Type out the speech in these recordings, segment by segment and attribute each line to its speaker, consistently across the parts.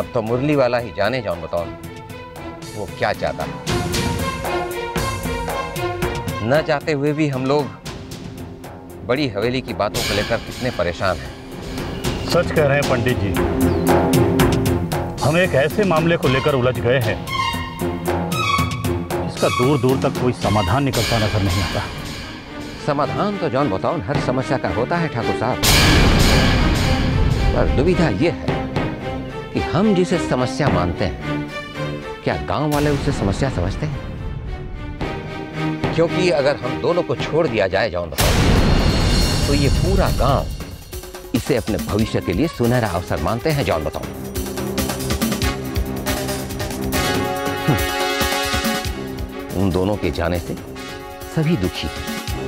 Speaker 1: अब तो मुरली वाला ही जाने जान बताओ वो क्या चाहता है। न चाहते हुए भी हम लोग बड़ी हवेली की बातों को लेकर कितने परेशान हैं।
Speaker 2: सच कह रहे हैं पंडित जी, हम एक ऐसे मामले को लेकर उलझ गए हैं जिसका दूर दूर तक कोई समाधान निकलता नजर नहीं आता।
Speaker 1: समाधान तो जॉन बताओ हर समस्या का होता है ठाकुर साहब, पर दुविधा यह है कि हम जिसे समस्या मानते हैं क्या गांव वाले उसे समस्या समझते हैं? क्योंकि अगर हम दोनों को छोड़ दिया जाए जॉन बताओ तो ये पूरा गांव इसे अपने भविष्य के लिए सुनहरा अवसर मानते हैं जॉन बताओ। उन दोनों के जाने से सभी दुखी हैं।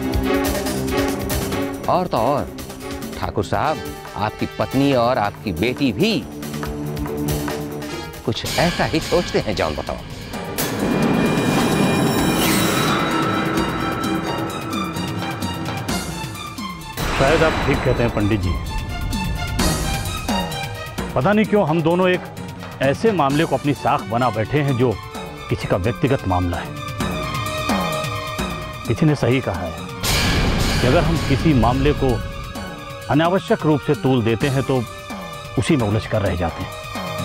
Speaker 1: और तो और ठाकुर साहब आपकी पत्नी और आपकी बेटी भी कुछ ऐसा ही सोचते हैं जॉन बताओ।
Speaker 2: शायद आप ठीक कहते हैं पंडित जी। पता नहीं क्यों हम दोनों एक ऐसे मामले को अपनी साख बना बैठे हैं जो किसी का व्यक्तिगत मामला है। किसी ने सही कहा है कि अगर हम किसी मामले को अनावश्यक रूप से तूल देते हैं तो उसी में उलझ कर रह जाते हैं।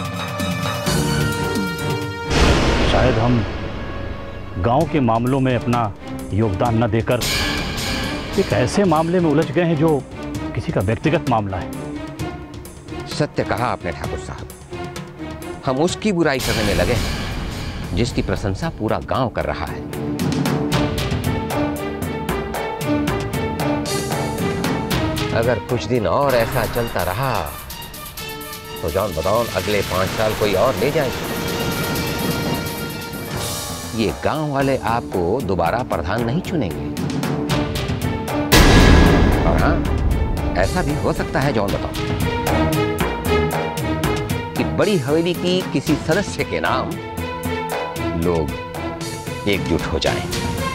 Speaker 2: शायद हम गांव के मामलों में अपना योगदान न देकर एक ऐसे मामले में उलझ गए हैं जो किसी का व्यक्तिगत मामला है।
Speaker 1: सत्य कहा आपने ठाकुर साहब, हम उसकी बुराई करने में लगे हैं जिसकी प्रशंसा पूरा गांव कर रहा है। अगर कुछ दिन और ऐसा चलता रहा तो जॉन बताओ अगले 5 साल कोई और ले जाएगा। ये गांव वाले आपको दोबारा प्रधान नहीं चुनेंगे। और हाँ, ऐसा भी हो सकता है जॉन बताओ कि बड़ी हवेली की किसी सदस्य के नाम लोग एकजुट हो जाएं।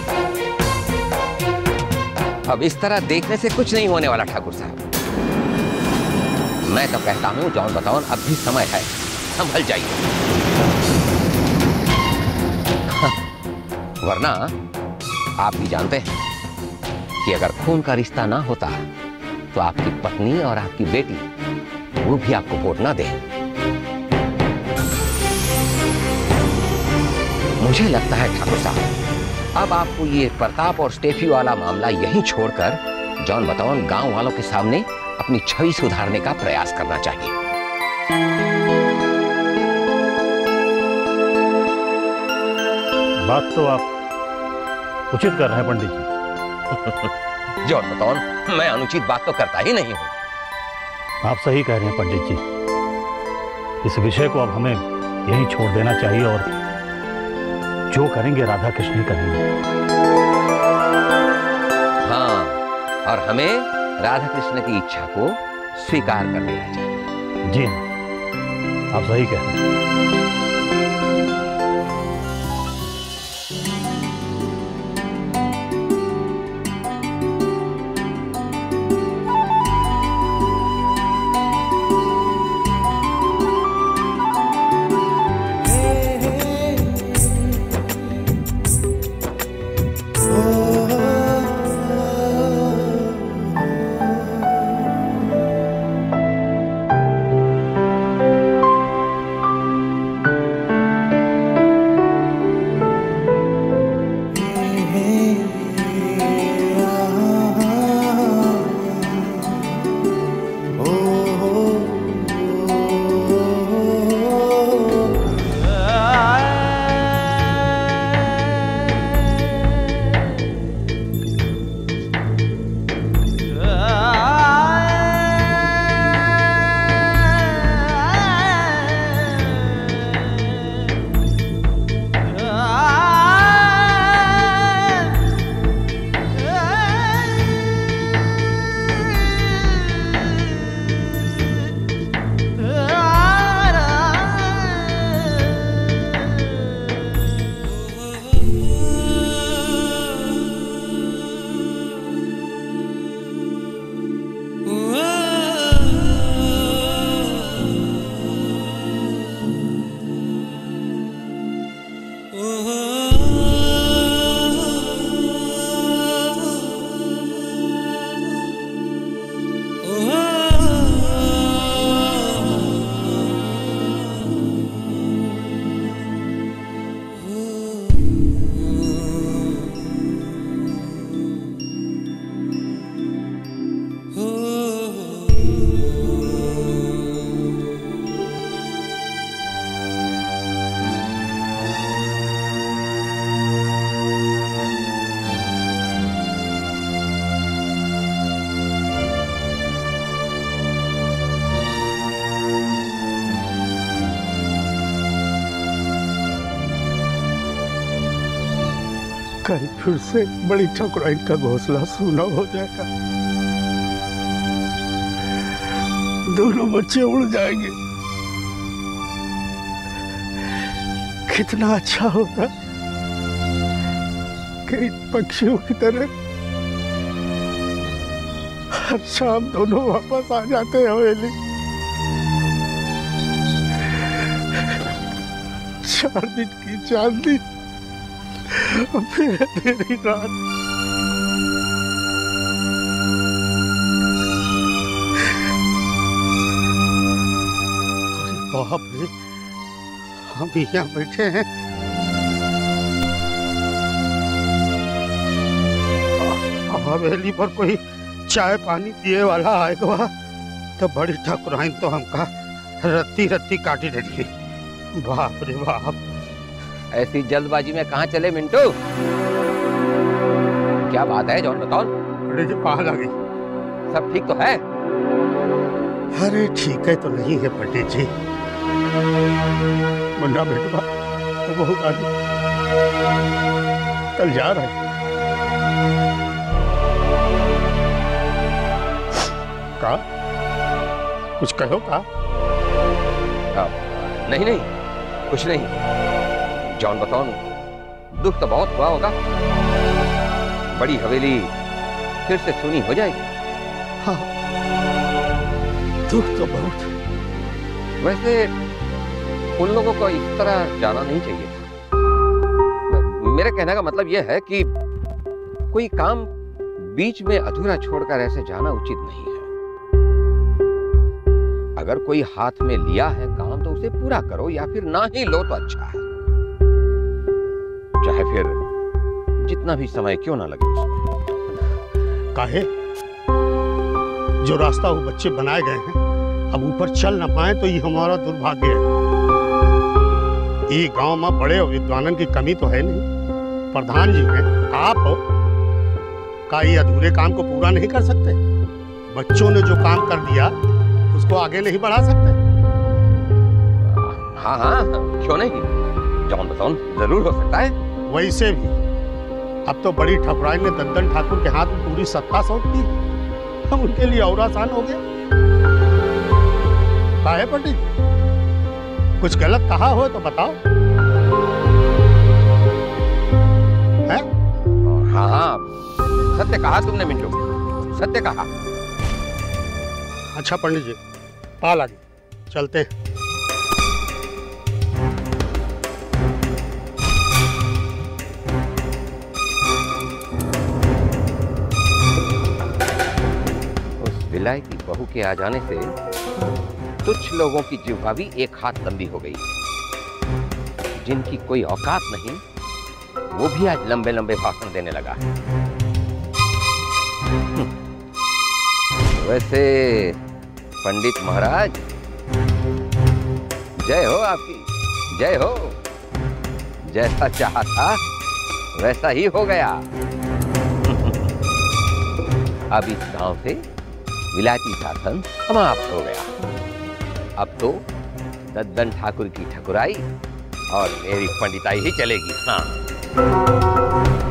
Speaker 1: अब इस तरह देखने से कुछ नहीं होने वाला ठाकुर साहब। मैं तो कहता हूं जॉन बताओ अब भी समय है, संभल जाइए। वरना आप भी जानते हैं कि अगर खून का रिश्ता ना होता तो आपकी पत्नी और आपकी बेटी वो भी आपको वोट ना दे। मुझे लगता है ठाकुर साहब अब आपको ये प्रताप और स्टेफी वाला मामला यहीं छोड़कर जॉन बताओ गांव वालों के सामने अपनी छवि सुधारने का प्रयास करना चाहिए।
Speaker 2: बात तो आप उचित कर रहे हैं पंडित जी।
Speaker 1: जॉन बताओ मैं अनुचित बात तो करता ही नहीं हूं।
Speaker 2: आप सही कह रहे हैं पंडित जी। इस विषय को अब हमें यहीं छोड़ देना चाहिए और जो करेंगे राधा कृष्ण ही करेंगे।
Speaker 1: हाँ, और हमें राधा कृष्ण की इच्छा को स्वीकार कर लेना चाहिए।
Speaker 2: जी हाँ, आप सही कह रहे हैं।
Speaker 3: कल फिर से बड़ी ठकुराइन का घोंसला सूना हो जाएगा। दोनों बच्चे उड़ जाएंगे। कितना अच्छा होता कि पक्षियों की तरह हर शाम दोनों वापस आ जाते हैं हवेली। 4 दिन की चांदनी फिर अंधेरी रात। अरे बाप रे, हम यहाँ बैठे हैं। हवेली पर कोई चाय पानी पिए वाला आएगा तो बड़ी ठाकुराइन तो हमका रत्ती रत्ती काटी देगी। बाप रे बाप।
Speaker 1: ऐसी जल्दबाजी में कहाँ चले मिंटू? क्या बात है जॉन बताओ?
Speaker 3: अरे जी पाल आ गई।
Speaker 1: सब ठीक तो है?
Speaker 3: अरे ठीक है तो नहीं है पंडित जी। मुन्ना बेटवा तो बहुत आदमी कल जा रहा है। का कुछ कहो का?
Speaker 1: नहीं नहीं कुछ नहीं। जॉन बताओ, दुख तो बहुत हुआ होगा। बड़ी हवेली फिर से सुनी हो जाएगी।
Speaker 3: हाँ दुख तो बहुत।
Speaker 1: वैसे उन लोगों को इस तरह जाना नहीं चाहिए था। मेरे कहने का मतलब यह है कि कोई काम बीच में अधूरा छोड़कर ऐसे जाना उचित नहीं है। अगर कोई हाथ में लिया है काम तो उसे पूरा करो, या फिर ना ही लो तो अच्छा है। चाहे फिर जितना भी समय क्यों ना लगे उसमें।
Speaker 3: काहे? जो रास्ता वो बच्चे बनाए गए हैं अब ऊपर चल ना पाए तो ये हमारा दुर्भाग्य है। ये गांव में बड़े और विद्वानों की कमी तो है नहीं। प्रधान जी हैं, आप हो, का ये अधूरे काम को पूरा नहीं कर सकते? बच्चों ने जो काम कर दिया उसको आगे नहीं बढ़ा सकते?
Speaker 1: हाँ हाँ क्यों नहीं, जॉन बताओ जरूर हो सकता है।
Speaker 3: वैसे भी अब तो बड़ी ठकुराइन ने दद्दन ठाकुर के हाथ में पूरी सत्ता सौंप दी। हम उनके लिए और आसान हो गया। काहे पंडित, कुछ गलत कहा हो तो बताओ। है?
Speaker 1: हाँ हाँ सत्य कहा तुमने मिंटू, सत्य कहा।
Speaker 3: अच्छा पंडित जी पाल आगे चलते हैं।
Speaker 1: उस विलायती बहू के आ जाने से तुच्छ लोगों की जिह्वा भी एक हाथ लंबी हो गई। जिनकी कोई औकात नहीं वो भी आज लंबे लंबे भाषण देने लगा। वैसे पंडित महाराज जय हो आपकी, जय हो। जैसा चाहा था वैसा ही हो गया। अब इस गांव से विलायती शासन समाप्त हो गया। अब तो दद्दन ठाकुर की ठकुराई और मेरी पंडिताई ही चलेगी। हाँ।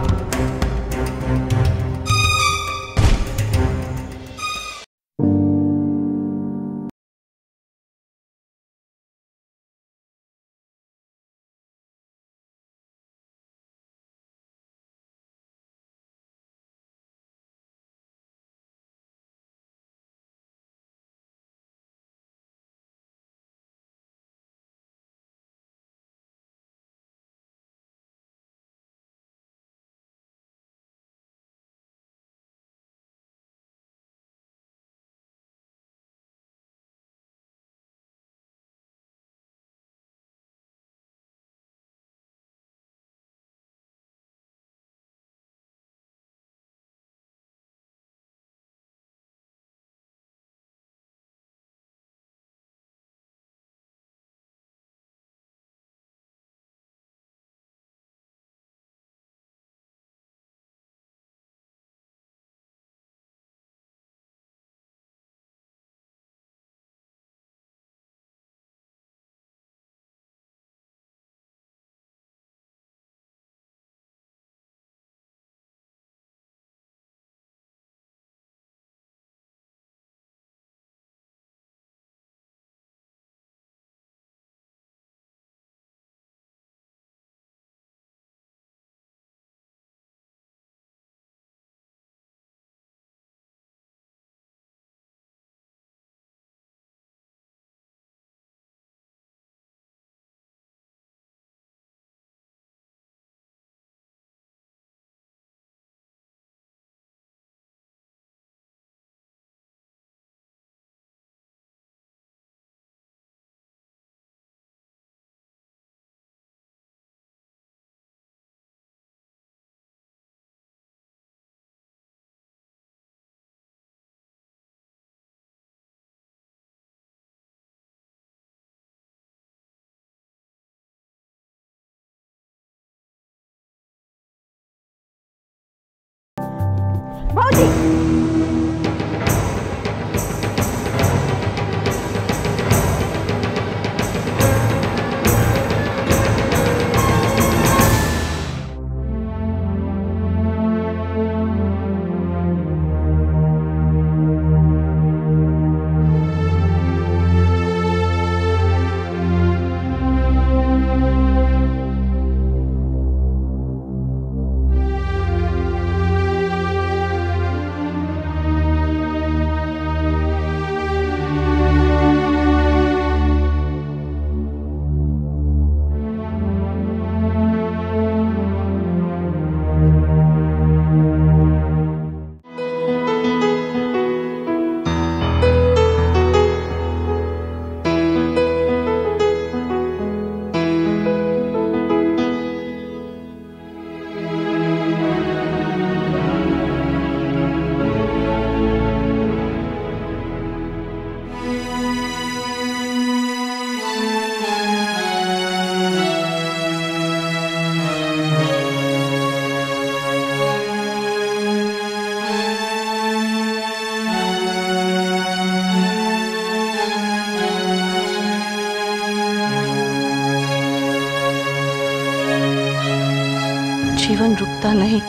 Speaker 4: जीवन रुकता नहीं,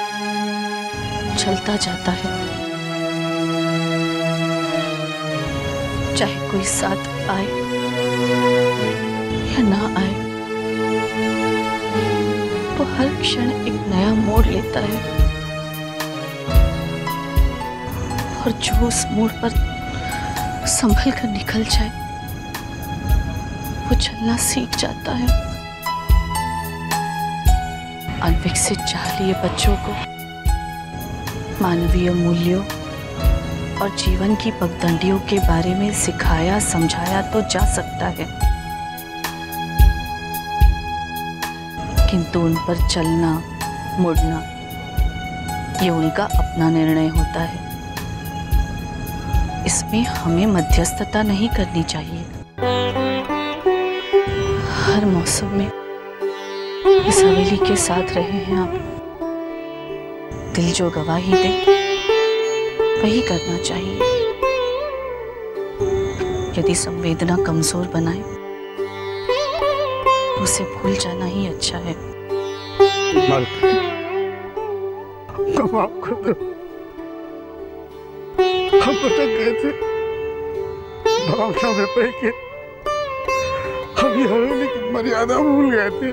Speaker 4: चलता जाता है। चाहे कोई साथ आए या ना आए, वो हर क्षण एक नया मोड़ लेता है, और जो उस मोड़ पर संभल कर निकल जाए वो चलना सीख जाता है। अनविकसित चाहलिए बच्चों को मानवीय मूल्यों और जीवन की पगडंडियों के बारे में सिखाया समझाया तो जा सकता है, किंतु उन पर चलना मुड़ना ये उनका अपना निर्णय होता है। इसमें हमें मध्यस्थता नहीं करनी चाहिए। हर मौसम में इस हवेली के साथ रहे हैं आप। दिल जो गवाही दे वही करना चाहिए। यदि संवेदना कमजोर बनाए तो उसे भूल जाना ही अच्छा है।
Speaker 3: माफ कर दो, हम भटक गए थे भावना में पड़ के, हम ये हवेली की मर्यादा भूल गए थे।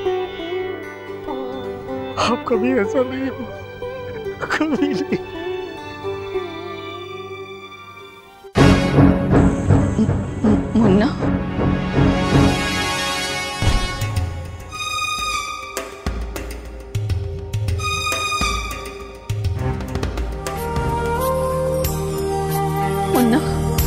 Speaker 3: आप कभी ऐसा नहीं हो, कभी नहीं।
Speaker 4: मुन्ना, मुन्ना,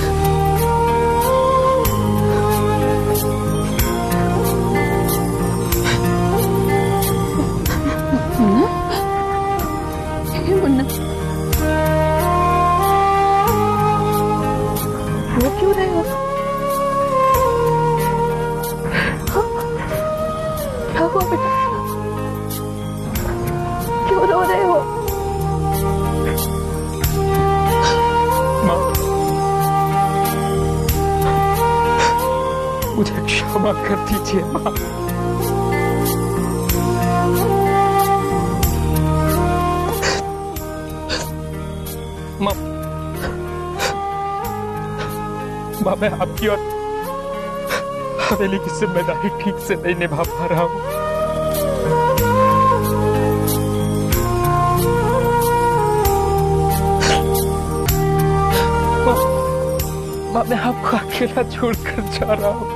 Speaker 4: मुन्ना, वो क्यों रहे हो? क्या हुआ बेटा? क्यों रो रहे हो?
Speaker 5: माँ, मुझे क्षमा कर दीजिए माँ। माँ, मैं आपकी और हवेली की जिम्मेदारी ठीक से नहीं निभा पा रहा हूँ। माँ, मैं आपको अकेला छोड़कर जा रहा हूँ।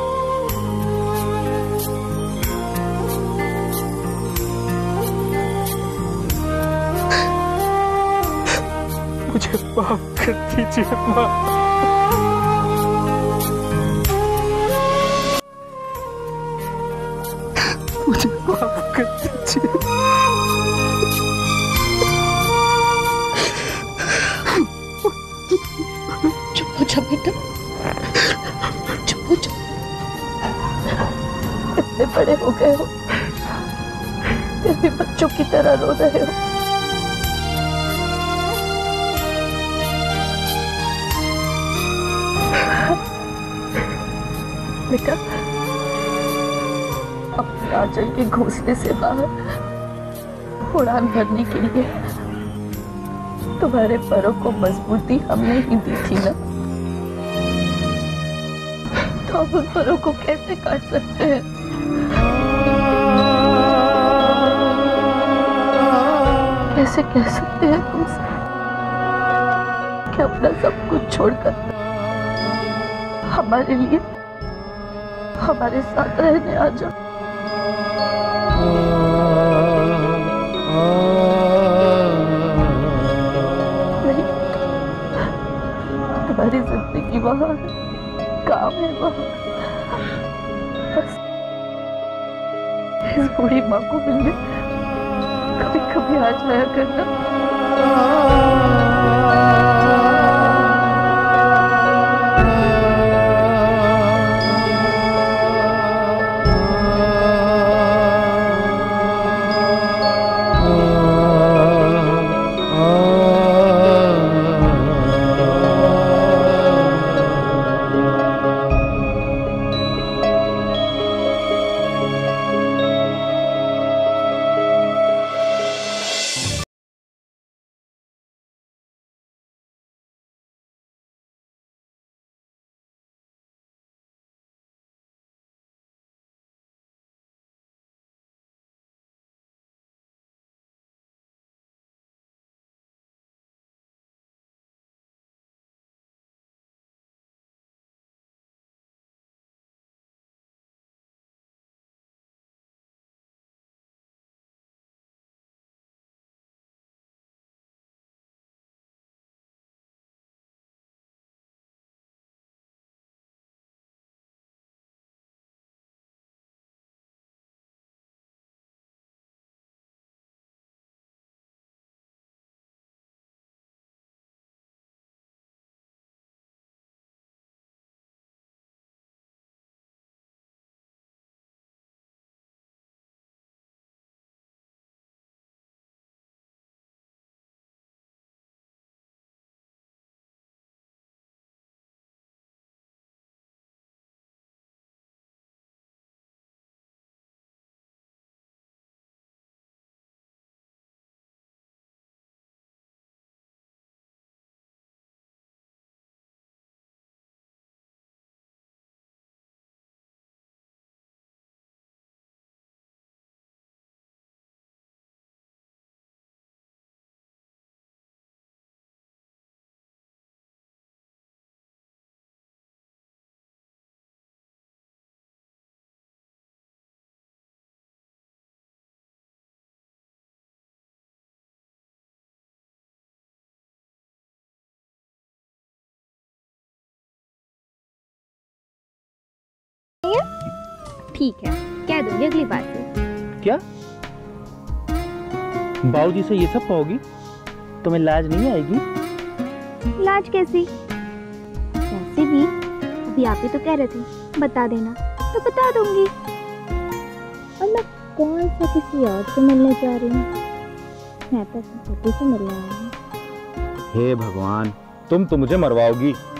Speaker 5: मुझे माफ कर दीजिए माँ। मुझे माफ कर दीजिए।
Speaker 4: चुप हो जा बेटा, चुप हो जा। इतने बड़े हो गए हो फिर भी बच्चों की तरह रो रहे हो। बेटा, अपने आंचल के घोंसले से बाहर उड़ान भरने के लिए तुम्हारे पैरों को मजबूती हमने ही दी थी ना, तो अब उन पैरों को कैसे काट सकते हैं? कैसे कह सकते हैं तुमसे कि अपना सब कुछ छोड़कर हमारे लिए हमारे साथ रहने आ जाओ? नहीं, तुम्हारी जिंदगी वहाँ काम है, वहाँ बस इस बूढ़ी माँ को मिलने कभी कभी आ जाया करना।
Speaker 6: नहीं है? ठीक है, कह दूंगी अगली बार से।
Speaker 5: क्या बाबूजी से ये सब कहोगी? तुम्हें लाज नहीं आएगी?
Speaker 6: लाज कैसी? वैसे भी अभी आप ही तो कह रहे थे बता देना, तो बता दूंगी। और मैं कौन सा किसी और से मिलने जा रही हूँ? मैं तो अपने पति से मिलने आई हूँ।
Speaker 5: हे भगवान, तुम तो मुझे मरवाओगी।